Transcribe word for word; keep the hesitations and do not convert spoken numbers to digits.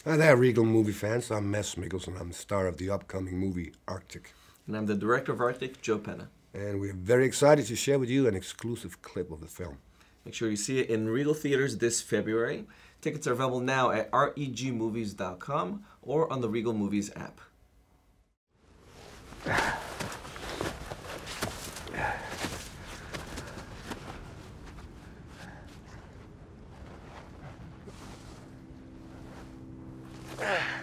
Hi there, Regal movie fans. I'm Mikkelsen. I'm the star of the upcoming movie Arctic. And I'm the director of Arctic, Joe Penna. And we're very excited to share with you an exclusive clip of the film. Make sure you see it in Regal theaters this February. Tickets are available now at reg movies dot com or on the Regal Movies app. Ah.